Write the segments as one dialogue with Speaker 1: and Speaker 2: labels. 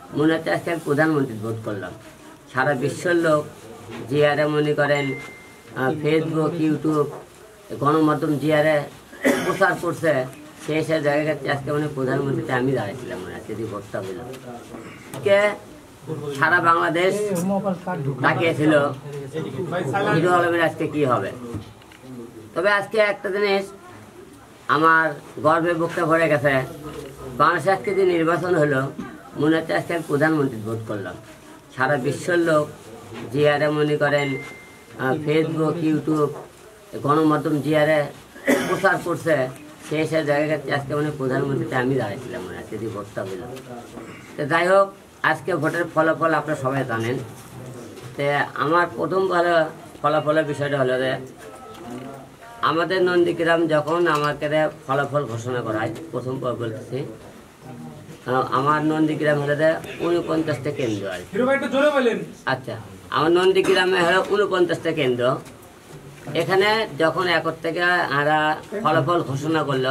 Speaker 1: মনে হচ্ছে আজকে আমি প্রধানমন্ত্রী ভোট করলাম। সারা বিশ্বের লোক জিয়ারে মনে করেন ফেসবুক, ইউটিউব, গণমাধ্যম জিয়ারে প্রচার করছে, সেই সব জায়গায় আজকে মানে প্রধানমন্ত্রীতে আমি দাঁড়াইছিলাম মনে হচ্ছে, যদি ভোটটা হইলাম। কে সারা বাংলাদেশ তাকিয়েছিল হিরো আলমের আজকে কি হবে। তবে আজকে একটা জিনিস আমার গর্বে বুকটা ভরে গেছে, বাংলাদেশে আজকে যে নির্বাচন হলো, মনে হচ্ছে আজকে আমি প্রধানমন্ত্রী ভোট করলাম। সারা বিশ্বের লোক জিয়ারে মনে করেন ফেসবুক, ইউটিউব, গণমাধ্যম জিয়ারে প্রচার করছে, সেই সব জায়গায় আজকে মানে প্রধানমন্ত্রীতে আমি দাঁড়াইছিলাম মনে হচ্ছে, যদি ভোটটা হইলাম। তো যাই হোক, আজকে ভোটের ফলাফল আপনারা সবাই জানেন। তো আমার প্রথম ভালো ফলাফলের বিষয়টা হলো যে আমাদের নন্দীগ্রাম যখন আমাকে ফলাফল ঘোষণা করা হয়, প্রথম বলতেছি আমার নন্দীগ্রাম হলে 49টা কেন্দ্র আর আচ্ছা, আমার নন্দীগ্রামে হলো 49টা কেন্দ্র। এখানে যখন 1 থেকে আরা ফলাফল ঘোষণা করলো,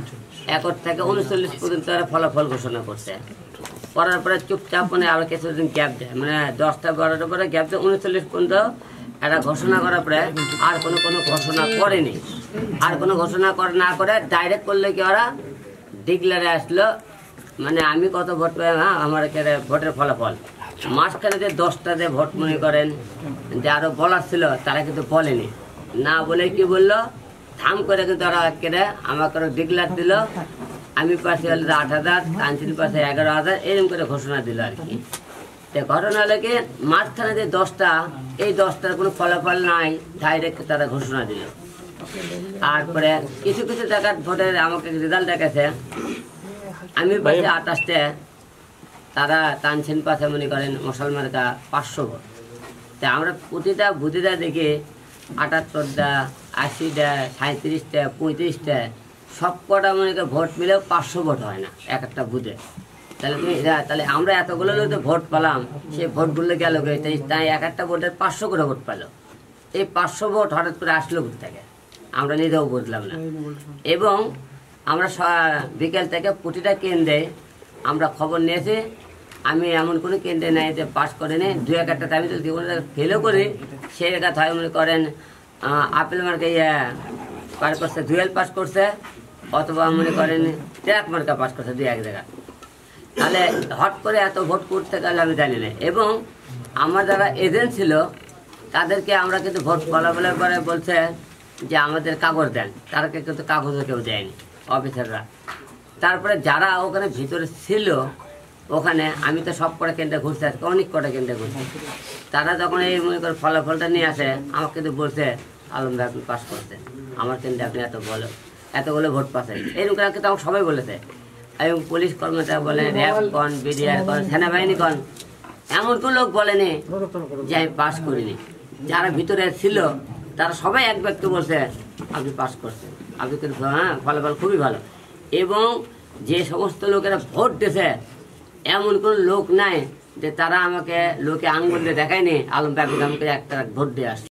Speaker 1: 1 থেকে 39 পর্যন্ত ফলাফল ঘোষণা করছে। করার পরে চুপচাপ মানে আরো কিছুদিন গ্যাপ দেয়, মানে 10টা 12টা পরে গ্যাপ দেয়, 39 পর্যন্ত এটা ঘোষণা করার পরে আর কোনো ঘোষণা করেনি। আর কোনো ঘোষণা না করে ডাইরেক্ট করলে কি ওরা ডিক্লারে আসলো, মানে আমি কত ভোট পেলাম, হ্যাঁ আমার ভোটের ফলাফল। মাঝখানে যে 10টা যে ভোট মনে করেন যে আরো বলার ছিল, তারা কিন্তু বলেনি। না বলে কি বললো, থাম করে কিন্তু ওরা কেটে আমাকে ডিক্লার দিল। আমি পাশে হলে 8,000, কাঞ্চিল পাশে 11,000, এরকম করে ঘোষণা দিল আর কি। ঘটনা হলো কি, মাঝখানে যে 10টা, এই 10টার কোনো ফলাফল নাই, ডাইরেক্ট তারা ঘোষণা দিল। তারপরে কিছু কিছু জায়গার ভোটের আমাকে রেজাল্ট দেখেছে, আমি পাশে 28টে, তারা তানছেন পাশে মনে করেন মুসলমানরা 500 ভোট। তা আমরা প্রতিটা বুথিটা দেখি 78টা, 80টা, 37টা, 35টা, সব কটা মনে করেন ভোট মিলেও 500 ভোট হয় না একটা বুথে। তাহলে আমরা এতগুলো লোক ভোট পেলাম, সেই ভোটগুলো গেল, তাই একটা ভোটের 500 করে ভোট পেল। এই 500 ভোট হঠাৎ করে আসলো ভোট থেকে, আমরা নিজেও বুঝলাম না। এবং আমরা বিকেল থেকে প্রতিটা কেন্দ্রে আমরা খবর নিয়েছি। আমি এমন কোনো কেন্দ্রে নেই যে পাস করিনি, 2-1টা আমি যদি ফেলও করি, সেই কথা হয় মনে করেন আপেল মার্কে পাস করছে, ডুয়েল পাস করছে, অথবা মনে করেন ট্র্যাক মার্কা পাস করছে 2-1 জায়গা। তাহলে হট করে এত ভোট করতে গেলে আমি জানি না। এবং আমার যারা এজেন্ট ছিল তাদেরকে আমরা কিন্তু ভোট ফলাফলের পরে বলছে যে আমাদের কাগজ দেন, তাদেরকে কিন্তু কাগজও কেউ দেয়নি অফিসাররা। তারপরে যারা ওখানে ভিতরে ছিল, ওখানে আমি তো সব কটা কেন্দ্রে ঘুরতে আসছি, অনেক কটা কেন্দ্রে ঘুরছি, তারা যখন এই মনে করে ফলাফলটা নিয়ে আসে, আমাকে কিন্তু বলছে আলম ভাই আপনি পাস করছে, আমার কেন্দ্রে আপনি এতগুলো ভোট পাচ্ছেন, এইরকম কিন্তু আমাকে সবাই বলেছে। এবং পুলিশ কর্মচারী বলেন, র্যাব কন, বিডিআর কন, সেনাবাহিনী কন, এমন কোনো লোক বলেনি যে আমি পাস করিনি। যারা ভিতরে ছিল তারা সবাই এক ব্যক্তি বলছে আপনি পাস করছেন, আপনি কিন্তু হ্যাঁ ফলাফল খুবই ভালো। এবং যে সমস্ত লোকেরা ভোট দিয়েছে, এমন কোনো লোক নাই যে তারা আমাকে লোকে আঙুল দিয়ে দেখায়নি আলম ভাই আমাকে একটা ভোট দিয়ে আসছে।